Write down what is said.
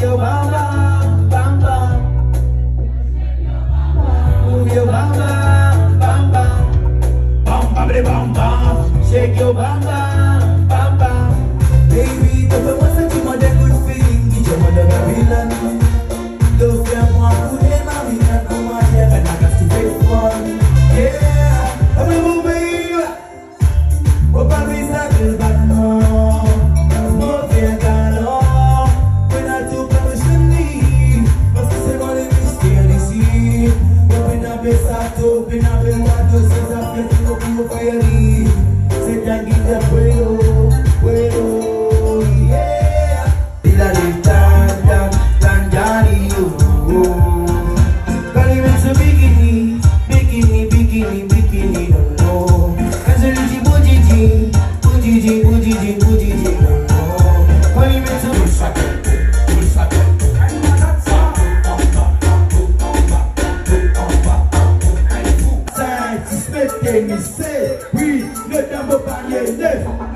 your bam bam, bam bam. Move your bam bam, bam bam. Bam bam bam bam. Shake your bam bam, bam bam. Baby, don't be one such a good feeling. Get your mother Babylon. Don't feel more good than mommy. Can't come out here and I got to pay for it. Yeah, I'm a move baby. What about me? Saddle back now. More fear than all. When I took my machine, must say money is scary. See, open up a soft, open up a window, says I feel to go fire. Say I give that way, yeah. Did I live down, Johnny? But it makes a bikini, bikini, bikini, bikini, no. As a little bujiji, bujiji, bujiji, bujiji, no. But it makes a science is making me say, we let them up on your left.